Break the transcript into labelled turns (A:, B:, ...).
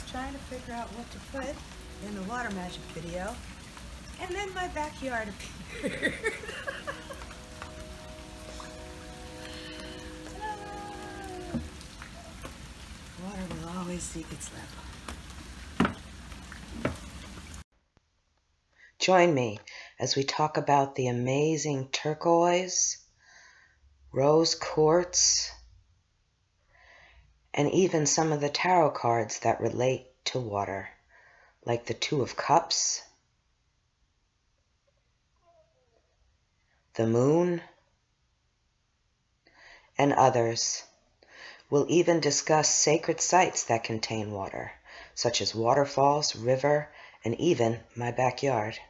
A: trying to figure out what to put in the water magic video, and then my backyard appeared. Water will always seek its level. Join me as we talk about the amazing turquoise, rose quartz, and even some of the tarot cards that relate to water, like the Two of Cups, the Moon, and others. We'll even discuss sacred sites that contain water, such as waterfalls, river, and even my backyard.